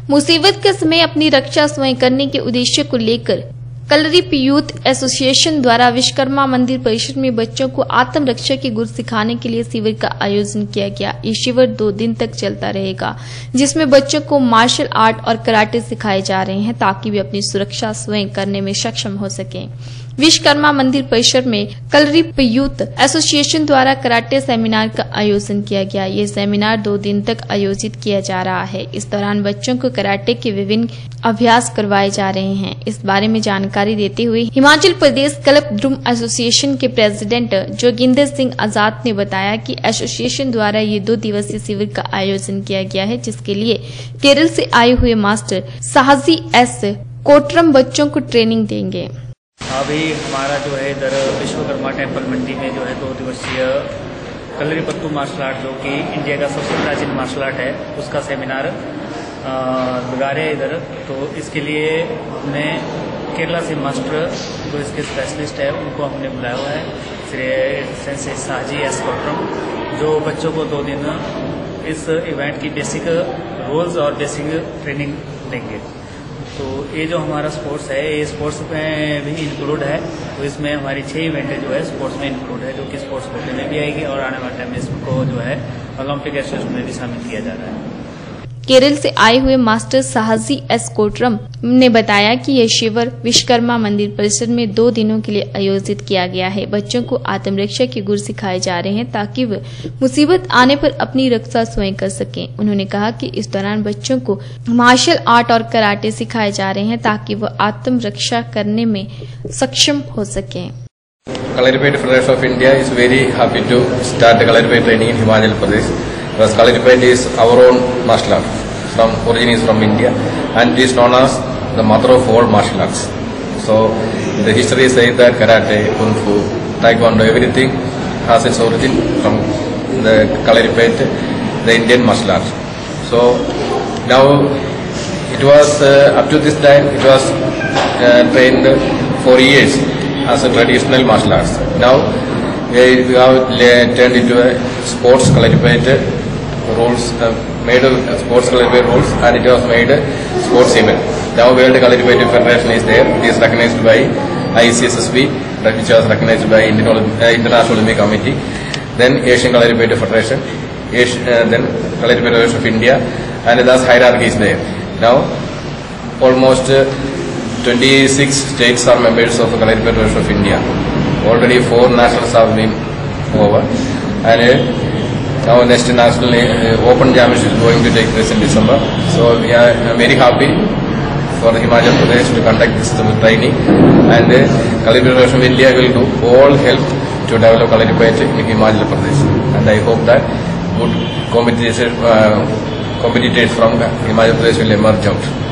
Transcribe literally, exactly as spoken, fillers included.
मुसीबत के समय अपनी रक्षा स्वयं करने के उद्देश्य को लेकर कलरव यूथ एसोसिएशन द्वारा विश्वकर्मा मंदिर परिसर में बच्चों को आत्मरक्षा के गुर सिखाने के लिए शिविर का आयोजन किया गया। ये शिविर दो दिन तक चलता रहेगा, जिसमें बच्चों को मार्शल आर्ट और कराटे सिखाए जा रहे हैं ताकि वे अपनी सुरक्षा स्वयं करने में सक्षम हो सकें। विश्वकर्मा मंदिर परिसर में कलरव यूथ एसोसिएशन द्वारा कराटे सेमिनार का आयोजन किया गया। ये सेमिनार दो दिन तक आयोजित किया जा रहा है। इस दौरान बच्चों को कराटे के विभिन्न अभ्यास करवाए जा रहे हैं। इस बारे में जानकारी देते हुए हिमाचल प्रदेश कल्पद्रुम एसोसिएशन के प्रेसिडेंट जोगिंदर सिंह आजाद ने बताया कि एसोसिएशन द्वारा ये दो दिवसीय शिविर का आयोजन किया गया है, जिसके लिए केरल से आए हुए मास्टर साहजी एस कोटरम बच्चों को ट्रेनिंग देंगे। अभी हमारा जो है इधर विश्वकर्मा टेम्पल मंडी में जो है दो दिवसीय कलरीपत्तू मार्शल आर्ट, जो कि इंडिया का सबसे प्राचीन मार्शल आर्ट है, उसका सेमिनार लगा रहे हैं इधर। तो इसके लिए हमने केरला से मास्टर जो इसके स्पेशलिस्ट है उनको हमने बुलाया हुआ है, श्री सेंसे साहजी एस कोटरम, जो बच्चों को दो दिन इस इवेंट की बेसिक रूल्स और बेसिक ट्रेनिंग देंगे। तो ये जो हमारा स्पोर्ट्स है ये स्पोर्ट्स में भी इंक्लूड है, तो इसमें हमारी छह इवेंटें जो है स्पोर्ट्स में इंक्लूड है, जो कि स्पोर्ट्स कोटे में भी आएगी और आने वाले टाइम में इसको जो है ओलंपिक एसोसिएशन में भी शामिल किया जा रहा है। केरल से आए हुए मास्टर साहजी एस कोटरम ने बताया कि यह शिविर विश्वकर्मा मंदिर परिसर में दो दिनों के लिए आयोजित किया गया है। बच्चों को आत्मरक्षा के गुर सिखाए जा रहे हैं ताकि वे मुसीबत आने पर अपनी रक्षा स्वयं कर सकें। उन्होंने कहा कि इस दौरान बच्चों को मार्शल आर्ट और कराटे सिखाए जा रहे हैं ताकि वह आत्मरक्षा करने में सक्षम हो सकें। Kalaripayat Federation of India is very happy to start the Kalaripayat training in Himachal Pradesh. Because Kalaripayat is our own martial art. From origin is from India, and it is known as the mother of all martial arts. So the history says that karate, kung fu, taekwondo, everything has its origin from the Kalaripayat, the Indian martial art. So now it was uh, up to this time it was uh, trained for years as a traditional martial arts. Now we have turned into a sports Kalaripayat rules, uh, made a sports Kalaripayat rules, and it was made a sports event. Now World Kalaripayat Federation is there. It is recognized by I C S S B, which was recognized by Indian Olymp uh, International Olympic Committee. Then Asian Kalaripayat Federation, Asian, uh, then Kalaripayat Federation of India, and thus hierarchy is there. Now almost uh, twenty-six states are members of the Kalaripayat Federation of India. Already four nationals have been over, and uh, now next national uh, Open Championship is going to take place in December. So we are uh, very happy for the Himachal Pradesh to conduct this training, and uh, Kalaripayat Federation of India will do all help to develop Kalaripayat in Himachal Pradesh. And I hope that good competitors, uh, competitors from Himachal Pradesh will emerge out.